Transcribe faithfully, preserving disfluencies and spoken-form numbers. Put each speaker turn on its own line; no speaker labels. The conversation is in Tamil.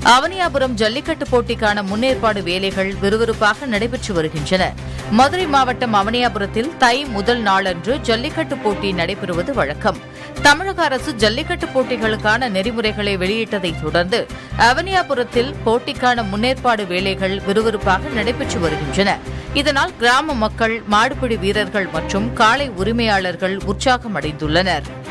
அவனியாபுரம் ஜல்லிக்கட்டு போட்டிக்கான முன்னேற்பாடு வேலைகள் விறுவிறுப்பாக நடைபெற்று வருகின்றன. மதுரை மாவட்டம் அவனியாபுரத்தில் தை முதல் நாளன்று ஜல்லிக்கட்டு போட்டி நடைபெறுவது வழக்கம். தமிழக அரசு ஜல்லிக்கட்டு போட்டிகளுக்கான நெறிமுறைகளை வெளியிட்டதைத் தொடர்ந்து அவனியாபுரத்தில் போட்டிக்கான முன்னேற்பாடு வேலைகள் விறுவிறுப்பாக நடைபெற்று வருகின்றன. இதனால் கிராம மக்கள், மாடுபிடி வீரர்கள் மற்றும் காளை உரிமையாளர்கள் உற்சாகம் அடைந்துள்ளனர்.